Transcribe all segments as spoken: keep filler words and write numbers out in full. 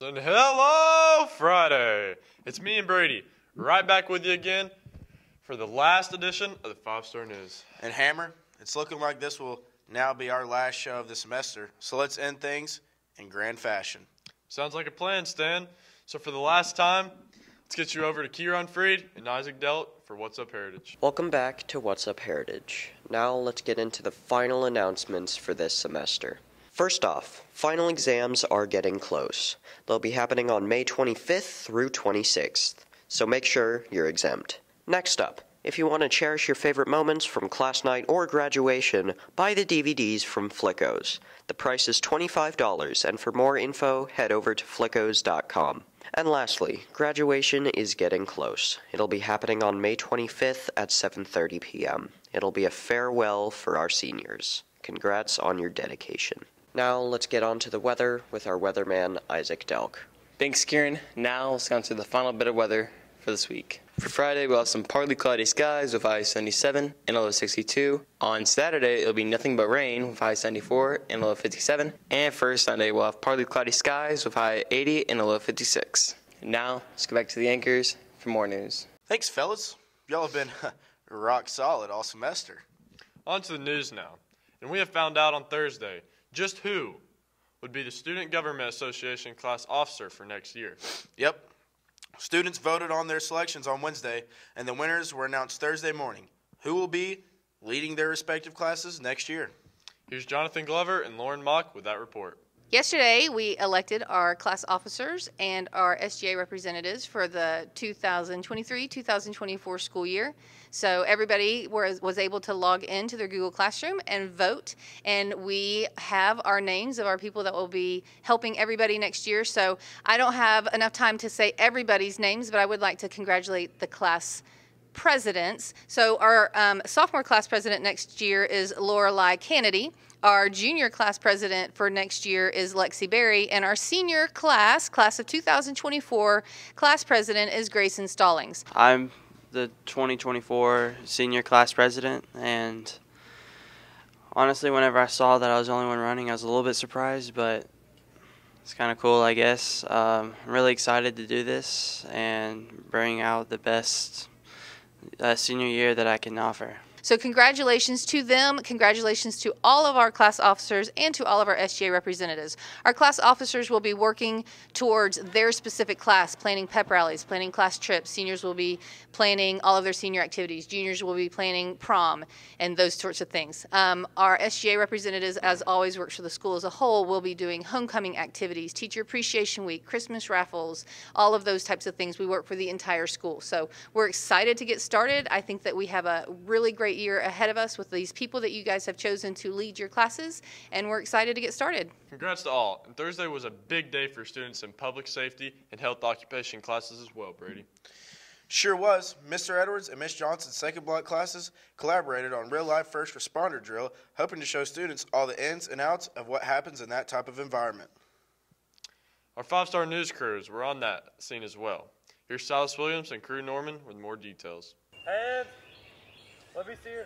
And hello, Friday. It's me and Brady, right back with you again for the last edition of the Five Star News. And Hammer, it's looking like this will now be our last show of the semester, so let's end things in grand fashion. Sounds like a plan, Stan. So for the last time, let's get you over to Kieran Freed and Isaac Delt for What's Up Heritage. Welcome back to What's Up Heritage. Now let's get into the final announcements for this semester. First off, final exams are getting close. They'll be happening on May twenty-fifth through twenty-sixth, so make sure you're exempt. Next up, if you want to cherish your favorite moments from class night or graduation, buy the D V Ds from Flickos. The price is twenty-five dollars, and for more info, head over to flickos dot com. And lastly, graduation is getting close. It'll be happening on May twenty-fifth at seven thirty p m It'll be a farewell for our seniors. Congrats on your dedication. Now let's get on to the weather with our weatherman, Isaac Delk. Thanks, Kieran. Now let's go on to the final bit of weather for this week. For Friday, we'll have some partly cloudy skies with high seventy-seven and a low sixty-two. On Saturday, it'll be nothing but rain with high seventy-four and a low fifty-seven. And for Sunday, we'll have partly cloudy skies with high eighty and a low fifty-six. And now, let's go back to the anchors for more news. Thanks, fellas. Y'all have been rock solid all semester. On to the news now. And we have found out on Thursday just who would be the Student Government Association class officer for next year. Yep. Students voted on their selections on Wednesday, and the winners were announced Thursday morning. Who will be leading their respective classes next year? Here's Jonathan Glover and Lauren Mock with that report. Yesterday, we elected our class officers and our S G A representatives for the two thousand twenty-three two thousand twenty-four school year. So everybody was, was able to log into their Google Classroom and vote, and we have our names of our people that will be helping everybody next year. So I don't have enough time to say everybody's names, but I would like to congratulate the class presidents. So our um, sophomore class president next year is Lorelei Kennedy. Our junior class president for next year is Lexi Berry, and our senior class, class of two thousand twenty-four, class president is Grayson Stallings. I'm the twenty twenty-four senior class president, and honestly, whenever I saw that I was the only one running, I was a little bit surprised, but it's kind of cool, I guess. Um, I'm really excited to do this and bring out the best uh, senior year that I can offer. So congratulations to them, congratulations to all of our class officers and to all of our S G A representatives. Our class officers will be working towards their specific class, planning pep rallies, planning class trips. Seniors will be planning all of their senior activities. Juniors will be planning prom and those sorts of things. Um, our S G A representatives, as always, works for the school as a whole, will be doing homecoming activities, Teacher Appreciation Week, Christmas raffles, all of those types of things. We work for the entire school. So we're excited to get started. I think that we have a really great year ahead of us with these people that you guys have chosen to lead your classes, and we're excited to get started. Congrats to all. And Thursday was a big day for students in public safety and health occupation classes as well, Brady. Sure was. Mister Edwards and Miss Johnson's second block classes collaborated on real-life first responder drill, hoping to show students all the ins and outs of what happens in that type of environment. Our five-star news crews were on that scene as well. Here's Silas Williams and Crew Norman with more details. Hands. Let me see your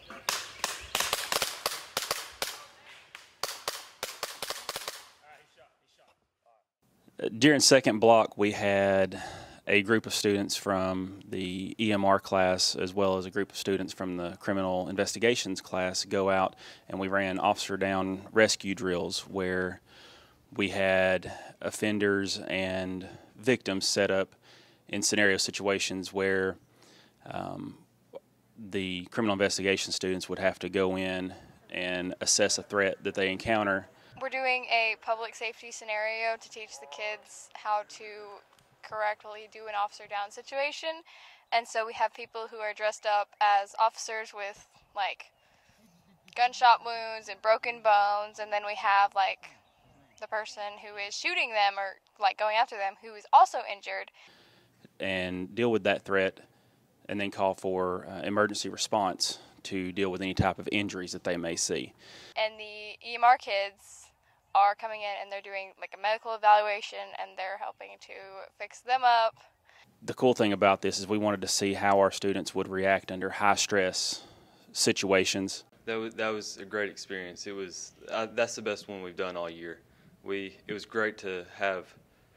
During second block, we had a group of students from the E M R class as well as a group of students from the criminal investigations class go out, and we ran officer down rescue drills where we had offenders and victims set up in scenario situations where um, the criminal investigation students would have to go in and assess a threat that they encounter. We're doing a public safety scenario to teach the kids how to correctly do an officer down situation. And so we have people who are dressed up as officers with like gunshot wounds and broken bones, and then we have like the person who is shooting them or like going after them who is also injured. And deal with that threat and then call for uh, emergency response to deal with any type of injuries that they may see. And the E M R kids are coming in and they're doing like a medical evaluation and they're helping to fix them up. The cool thing about this is we wanted to see how our students would react under high stress situations. That was, that was a great experience. It was uh, that's the best one we've done all year. We it was great to have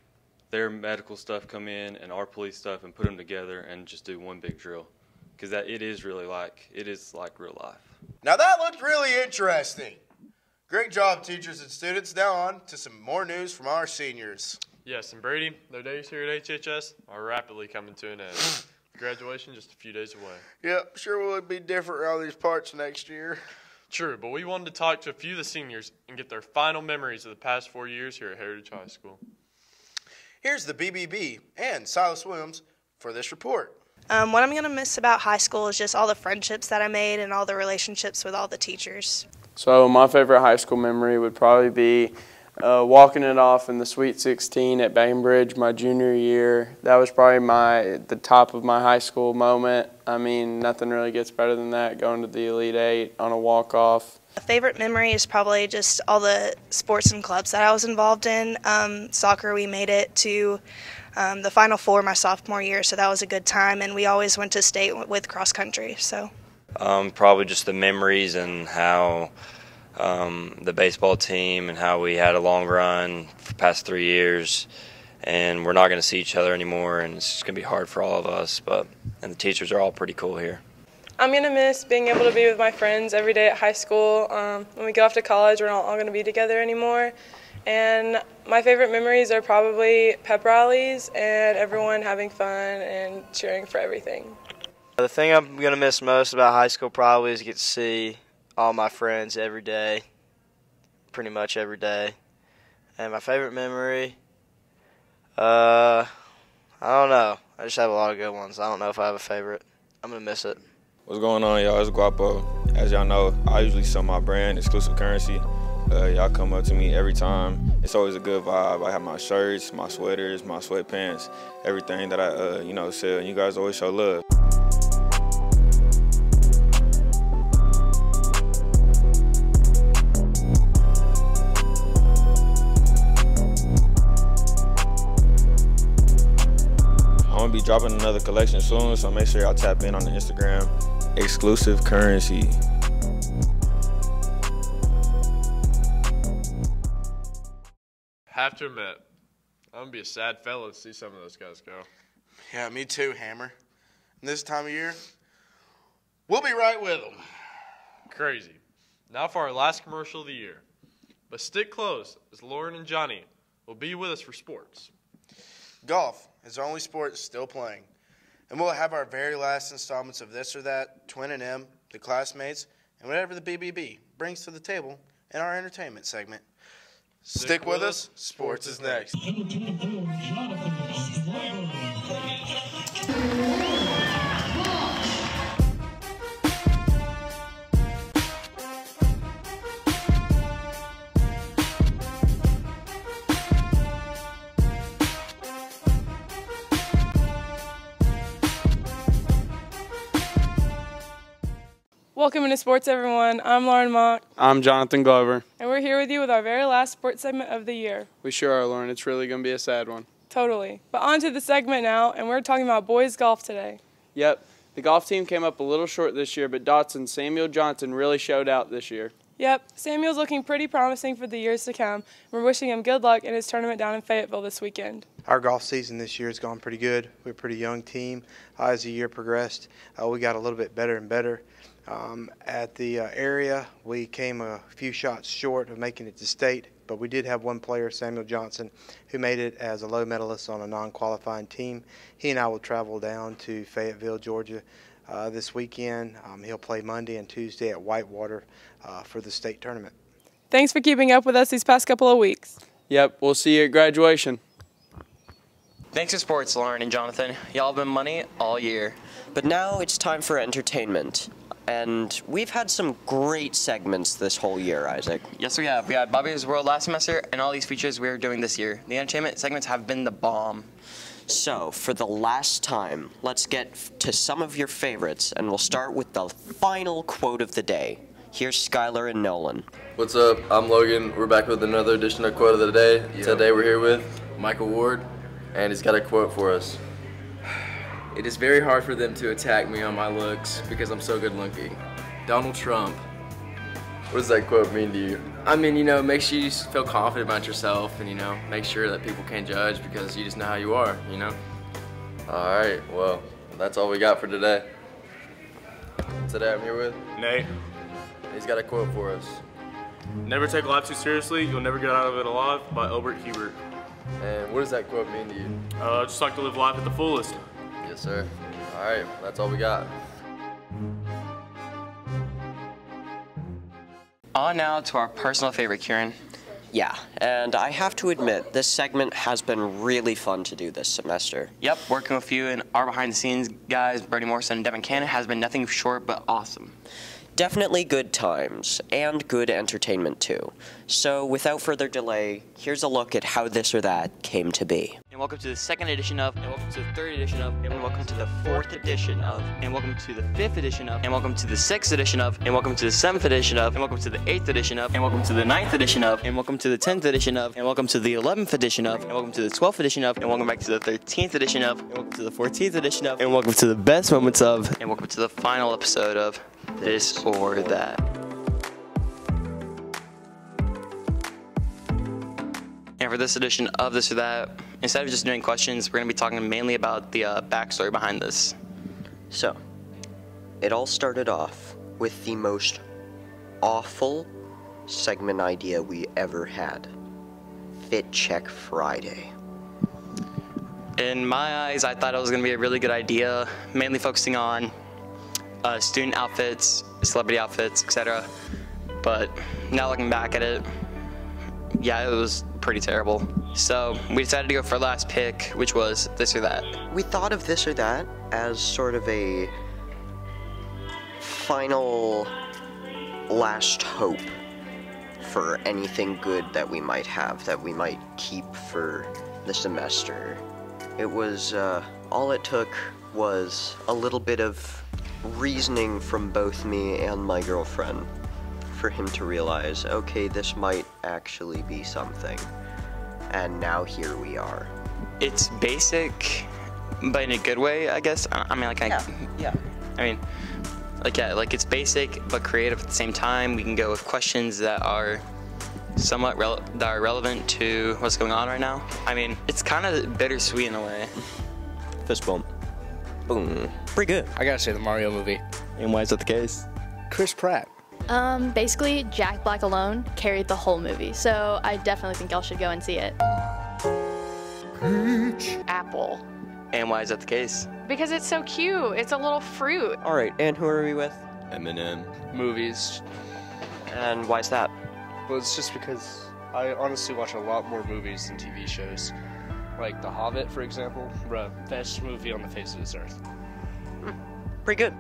their medical stuff come in and our police stuff and put them together and just do one big drill. Because that it is really like, it is like real life. Now that looked really interesting. Great job, teachers and students. Now on to some more news from our seniors. Yes, and Brady, their days here at H H S are rapidly coming to an end. Graduation just a few days away. Yep, sure will be different around these parts next year. True, but we wanted to talk to a few of the seniors and get their final memories of the past four years here at Heritage High School. Here's the B B B and Silas Williams for this report. Um, what I'm going to miss about high school is just all the friendships that I made and all the relationships with all the teachers. So my favorite high school memory would probably be uh, walking it off in the Sweet sixteen at Bainbridge my junior year. That was probably my the top of my high school moment. I mean, nothing really gets better than that, going to the Elite Eight on a walk-off. A favorite memory is probably just all the sports and clubs that I was involved in. Um, soccer, we made it to um, the Final Four my sophomore year, so that was a good time, and we always went to state with cross country. So, um, probably just the memories and how um, the baseball team and how we had a long run for the past three years, and we're not going to see each other anymore, and it's going to be hard for all of us. But and the teachers are all pretty cool here. I'm going to miss being able to be with my friends every day at high school. Um, when we go off to college, we're not all going to be together anymore. And my favorite memories are probably pep rallies and everyone having fun and cheering for everything. The thing I'm going to miss most about high school probably is get to see all my friends every day, pretty much every day. And my favorite memory, uh, I don't know. I just have a lot of good ones. I don't know if I have a favorite. I'm going to miss it. What's going on, y'all? It's Guapo. As y'all know, I usually sell my brand, Exclusive Currency. Uh, y'all come up to me every time. It's always a good vibe. I have my shirts, my sweaters, my sweatpants, everything that I, uh, you know, sell. And you guys always show love. I'm gonna be dropping another collection soon, so make sure y'all tap in on the Instagram. Exclusive Currency. Have to admit, I'm gonna be a sad fella to see some of those guys go. Yeah, me too, Hammer. And this time of year, we'll be right with them. Crazy. Now for our last commercial of the year. But stick close, as Lauren and Johnny will be with us for sports. Golf is the only sport still playing. And we'll have our very last installments of This or That, Twin and M, the classmates, and whatever the B B B brings to the table in our entertainment segment. Stick, Stick with us. Sports is next. Welcome into sports, everyone. I'm Lauren Mock. I'm Jonathan Glover. And we're here with you with our very last sports segment of the year. We sure are, Lauren. It's really going to be a sad one. Totally. But on to the segment now, and we're talking about boys golf today. Yep. The golf team came up a little short this year, but Dotson Samuel Johnson really showed out this year. Yep. Samuel's looking pretty promising for the years to come. We're wishing him good luck in his tournament down in Fayetteville this weekend. Our golf season this year has gone pretty good. We're a pretty young team. Uh, as the year progressed, uh, we got a little bit better and better. Um, at the uh, area, we came a few shots short of making it to state, but we did have one player, Samuel Johnson, who made it as a low medalist on a non-qualifying team. He and I will travel down to Fayetteville, Georgia uh, this weekend. Um, he'll play Monday and Tuesday at Whitewater uh, for the state tournament. Thanks for keeping up with us these past couple of weeks. Yep, we'll see you at graduation. Thanks to sports, Lauren and Jonathan. Y'all have been money all year. But now it's time for entertainment. And we've had some great segments this whole year, Isaac. Yes, we have. We had Bobby's World last semester and all these features we're doing this year. The entertainment segments have been the bomb. So, for the last time, let's get to some of your favorites, and we'll start with the final quote of the day. Here's Skylar and Nolan. What's up? I'm Logan. We're back with another edition of Quote of the Day. Yep. Today we're here with Michael Ward, and he's got a quote for us. It is very hard for them to attack me on my looks because I'm so good looking. Donald Trump. What does that quote mean to you? I mean, you know, it makes you feel confident about yourself and, you know, make sure that people can't judge because you just know how you are, you know? All right, well, that's all we got for today. Today I'm here with Nate. He's got a quote for us. Never take life too seriously, you'll never get out of it alive, by Albert Hubert. And what does that quote mean to you? Uh, just like to live life at the fullest. Yes, sir. All right, that's all we got. On now to our personal favorite, Kieran. Yeah, and I have to admit, this segment has been really fun to do this semester. Yep, working with you and our behind-the-scenes guys, Bernie Morrison and Devin Cannon, has been nothing short but awesome. Definitely good times, and good entertainment too. So without further delay, here's a look at how this or that came to be. And welcome to the second edition of, and welcome to the third edition of, and welcome to the fourth edition of, and welcome to the fifth edition of, and welcome to the sixth edition of, and welcome to the seventh edition of, and welcome to the eighth edition of, and welcome to the ninth edition of, and welcome to the tenth edition of, and welcome to the eleventh edition of, and welcome to the twelfth edition of, and welcome back to the thirteenth edition of, and welcome to the fourteenth edition of, and welcome to the best moments of, and welcome to the final episode of This or That. And for this edition of This or That, instead of just doing questions, we're going to be talking mainly about the uh, backstory behind this. So, it all started off with the most awful segment idea we ever had. Fit Check Friday. In my eyes, I thought it was going to be a really good idea, mainly focusing on uh, student outfits, celebrity outfits, et cetera. But now looking back at it, yeah, it was pretty terrible. So we decided to go for our last pick, which was This or That. We thought of This or That as sort of a final last hope for anything good that we might have, that we might keep for the semester. It was, uh, all it took was a little bit of reasoning from both me and my girlfriend for him to realize, okay, this might actually be something. And now here we are. It's basic, but in a good way, I guess. I mean, like, I, yeah, yeah. I mean, like, yeah, like it's basic but creative at the same time. We can go with questions that are somewhat rele that are relevant to what's going on right now. I mean, it's kind of bittersweet in a way. Fist bump. Boom. Pretty good. I gotta say the Mario movie. And why is that the case? Chris Pratt. Um, basically, Jack Black alone carried the whole movie, so I definitely think y'all should go and see it. Peach. Apple. And why is that the case? Because it's so cute. It's a little fruit. All right, and who are we with? Eminem. Movies. And why is that? Well, it's just because I honestly watch a lot more movies than T V shows. Like The Hobbit, for example. Bruh, best movie on the face of this earth. Hmm. Pretty good.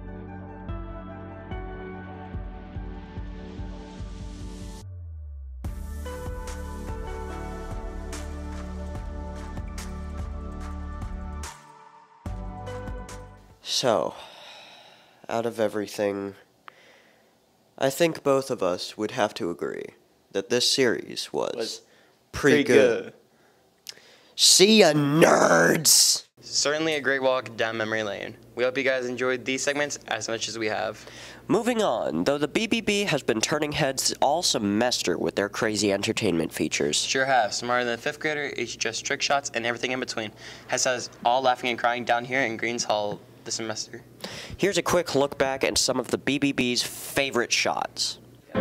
So, out of everything, I think both of us would have to agree that this series was, was pretty, pretty good. good. See ya, nerds! Certainly a great walk down memory lane. We hope you guys enjoyed these segments as much as we have. Moving on, though the B B B has been turning heads all semester with their crazy entertainment features. Sure have. Smarter than a fifth grader, each just trick shots and everything in between. Has us all laughing and crying down here in Greens Hall this semester. Here's a quick look back at some of the B B B's favorite shots.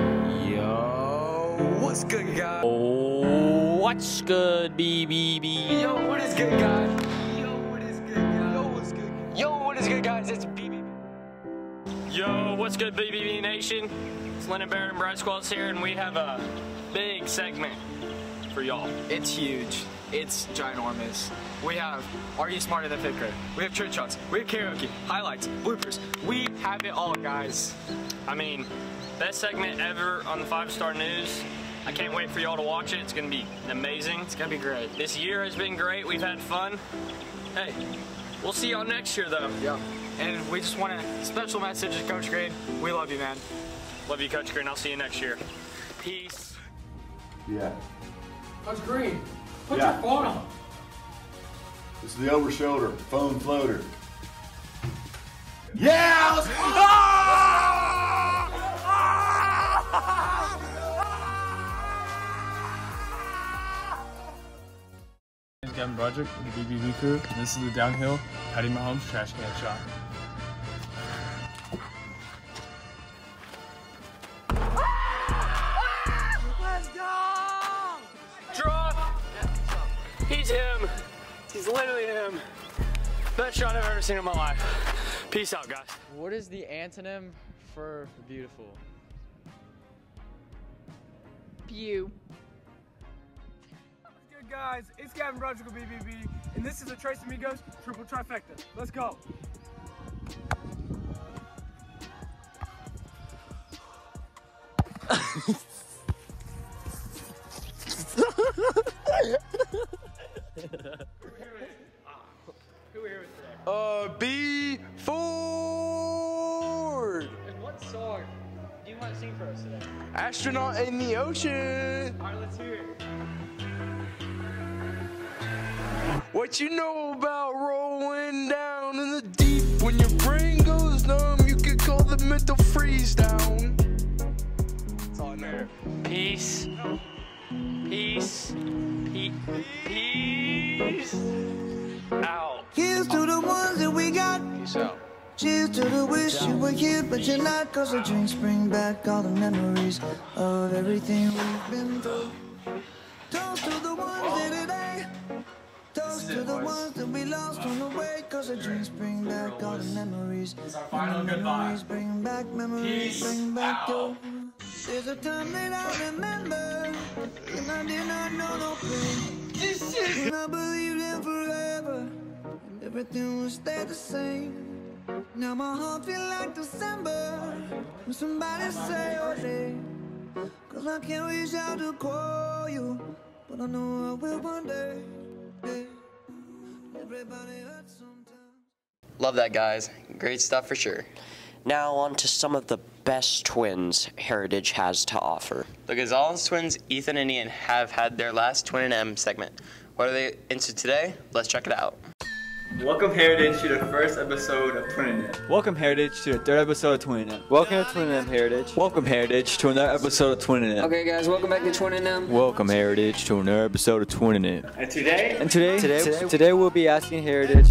Yo, what's good, guys? Oh, what's good, B B B? Yo, what is good, guys? Yo, what is good, guys? Yo, what's good? Yo, what is good, guys? It's B B B. Yo, what's good, B B B Nation? It's Lennon Barrett and Bryce Squalls here, and we have a big segment for y'all. It's huge. It's ginormous. We have Are You Smarter Than Fifth Grade? We have trick shots. We have karaoke, highlights, bloopers. We have it all, guys. I mean, best segment ever on the Five Star News. I can't wait for y'all to watch it. It's going to be amazing. It's going to be great. This year has been great. We've had fun. Hey, we'll see y'all next year, though. Yeah. And we just want a special message to Coach Green. We love you, man. Love you, Coach Green. I'll see you next year. Peace. Yeah. Coach Green, put yeah. your phone on. This is the over shoulder foam floater. Yeah! Let's go! Ah! Kevin Broderick with the B B B crew, and this is the downhill Patty Mahomes trash can shot. Let's go! Draw! He's him. He's literally him. Best shot I've ever seen in my life. Peace out, guys. What is the antonym for beautiful? Beau. What's good, guys? It's Gavin Broderick with B B B, and this is a Trace Amigos triple trifecta. Let's go. Who are here with today? Uh, B. Ford! And what song do you want to sing for us today? Astronaut in the ocean! Alright, let's hear it. What you know about rolling down in the deep? When your brain goes numb, you could call the mental freeze down. That's all I know. Peace. Peace. Peace. Peace. Out. Here's to the ones that we got. Peace out. Cheers to the wish you were here, but you're not. Cause the drinks bring back all the memories of everything we've been through. Toast to the ones that today. Toast to the ones that we lost on the way. Cause the drinks bring back all the memories. And the memories bring back memories. Bring back your. There's a time that I remember, and I did not know no pain. And I believed in forever, and everything would stay the same. Now my heart feel like December, when somebody say your name. Cause I can't reach out to call you, but I know I will one day. Yeah. Everybody hurts sometimes. Love that, guys. Great stuff for sure. Now on to some of the best twins Heritage has to offer. The Gonzalez twins, Ethan and Ian, have had their last Twin and M segment. What are they into today? Let's check it out. Welcome Heritage to the first episode of Twin and M. Welcome Heritage to the third episode of Twin and M. Welcome to Twin and M, Heritage. Welcome Heritage to another episode of Twin and M. Okay guys, welcome back to Twin and M. Welcome Heritage to another episode of Twin and M. And today? And today? Today, Today, today we'll be asking Heritage.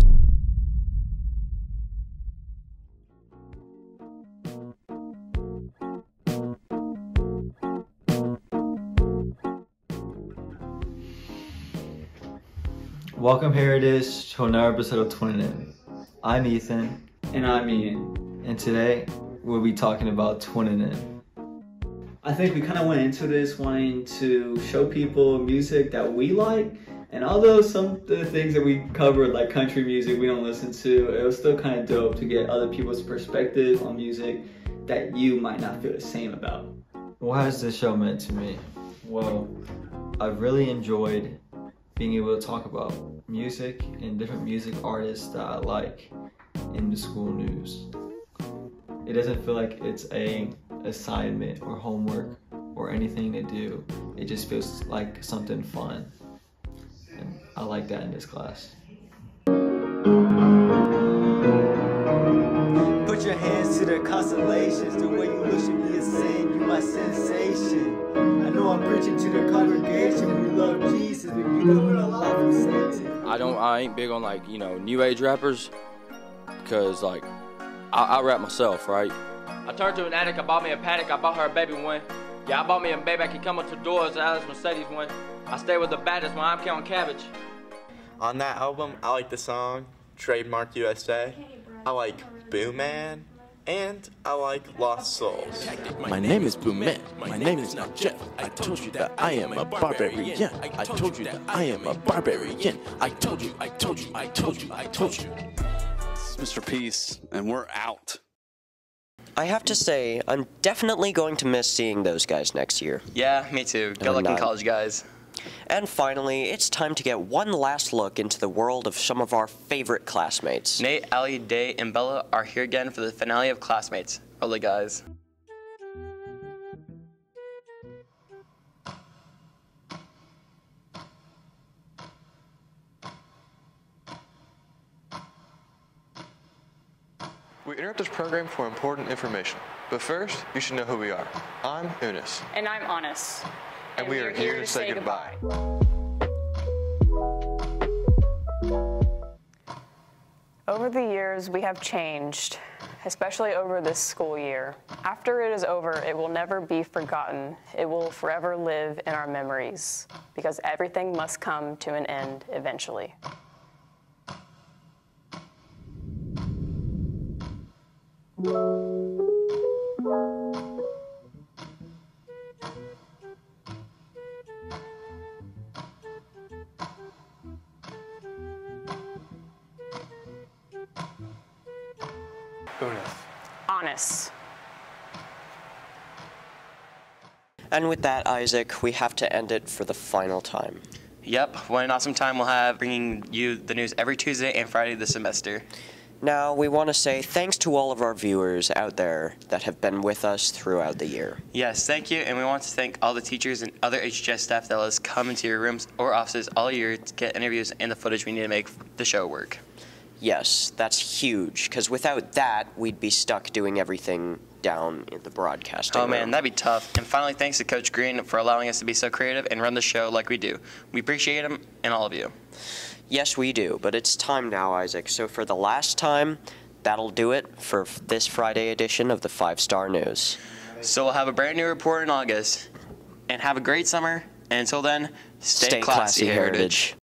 Welcome Heritage to another episode of Twin and M. I'm Ethan. And I'm Ian. And today we'll be talking about Twin and M. I think we kind of went into this wanting to show people music that we like, and although some of the things that we covered, like country music, we don't listen to, it was still kind of dope to get other people's perspective on music that you might not feel the same about. What has this show meant to me? Well, I've really enjoyed being able to talk about music and different music artists that I like in the school news. It doesn't feel like it's a assignment or homework or anything to do. It just feels like something fun. And I like that in this class. Put your hands to the constellations. The way you look at me is saying you my sensation. I know I'm preaching to the congregation. We love Jesus, but you know what a lot of Satan. I don't. I ain't big on like you know new age rappers, because like I, I rap myself, right? I turned to an addict, I bought me a paddock, I bought her a baby one. Yeah, I bought me a baby, I can come up to doors, Alice Mercedes one. I stay with the baddest when I'm counting cabbage. On that album, I like the song Trademark U S A. I like Boo Man, and I like Lost Souls. My name is Boo Man. My name is not Jeff. I told you that I am a barbarian. I told you that I am a barbarian. I told you, I told you, I told you, I told you. This is Mister Peace, and we're out. I have to say, I'm definitely going to miss seeing those guys next year. Yeah, me too. Good And luck in I- college, guys. And finally, it's time to get one last look into the world of some of our favorite classmates. Nate, Ali, Day, and Bella are here again for the finale of Classmates. Roll it, guys. We interrupt this program for important information. But first, you should know who we are. I'm Eunice, And I'm honest. and, we are here to say goodbye. Over the years, we have changed, especially over this school year. After it is over, it will never be forgotten. It will forever live in our memories, because everything must come to an end eventually. Honest. And with that, Isaac, we have to end it for the final time. Yep, what an awesome time we'll have bringing you the news every Tuesday and Friday this semester. Now, we want to say thanks to all of our viewers out there that have been with us throughout the year. Yes, thank you, and we want to thank all the teachers and other H G S staff that let us come into your rooms or offices all year to get interviews and the footage we need to make the show work. Yes, that's huge, because without that, we'd be stuck doing everything down in the broadcasting Oh man, room. that'd be tough. And finally, thanks to Coach Green for allowing us to be so creative and run the show like we do. We appreciate him and all of you. Yes, we do, but it's time now, Isaac. So for the last time, that'll do it for this Friday edition of the Five Star News. So we'll have a brand new report in August. And have a great summer. And until then, stay, Stay classy, classy, Heritage. Heritage.